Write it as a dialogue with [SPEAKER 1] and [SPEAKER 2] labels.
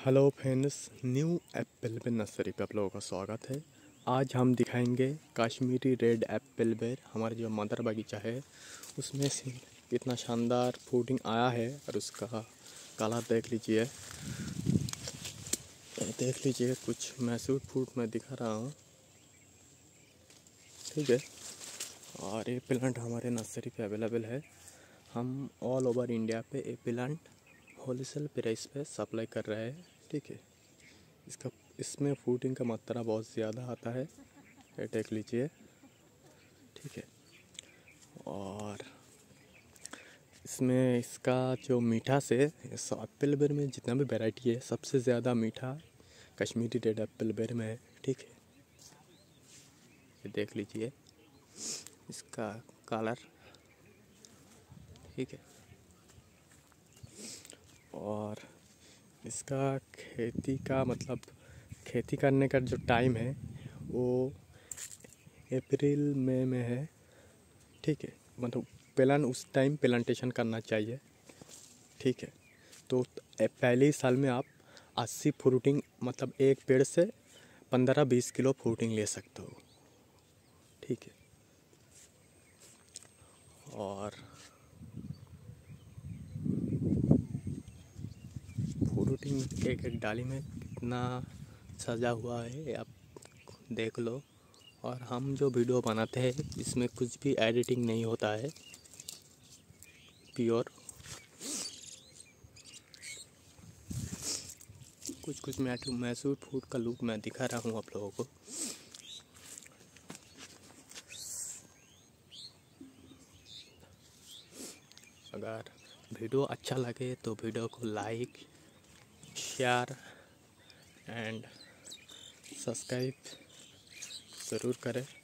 [SPEAKER 1] Hello friends, new apple बेर nursery पे आप लोगों का स्वागत है। आज हम दिखाएंगे कश्मीरी रेड एप्पल बेर। हमारा जो मदर बगीचा है उसमें से कितना शानदार फ्रूटिंग आया है और उसका कलर देख लीजिए कुछ मैसूर फ्रूट मैं दिखा रहा हूँ, ठीक है। और ये प्लांट हमारे नर्सरी पे अवेलेबल है। हम ऑल ओवर इंडिया पे ये प्लांट होलसेल प्राइस पे सप्लाई कर रहे हैं, ठीक है। इसमें फ्रूटिंग का मात्रा बहुत ज़्यादा आता है, ये देख लीजिए, ठीक है। और इसमें इसका जो मीठा से एप्पल बेर में जितना भी वैरायटी है सबसे ज़्यादा मीठा कश्मीरी रेड एप्पल बेर में है, ठीक है। ये देख लीजिए इसका कलर, ठीक है। और इसका खेती करने का जो टाइम है वो अप्रैल मई में है, ठीक है। मतलब उस टाइम प्लांटेशन करना चाहिए, ठीक है। तो पहले ही साल में आप 80 फ्रूटिंग मतलब एक पेड़ से 15-20 किलो फ्रूटिंग ले सकते हो, ठीक है। और फ्रूटिंग एक एक डाली में कितना सजा हुआ है आप देख लो। और हम जो वीडियो बनाते हैं इसमें कुछ भी एडिटिंग नहीं होता है, प्योर कुछ मैसूर फ्रूट का लुक मैं दिखा रहा हूँ आप लोगों को। अगर वीडियो अच्छा लगे तो वीडियो को लाइक, शेयर एंड सब्सक्राइब ज़रूर करें।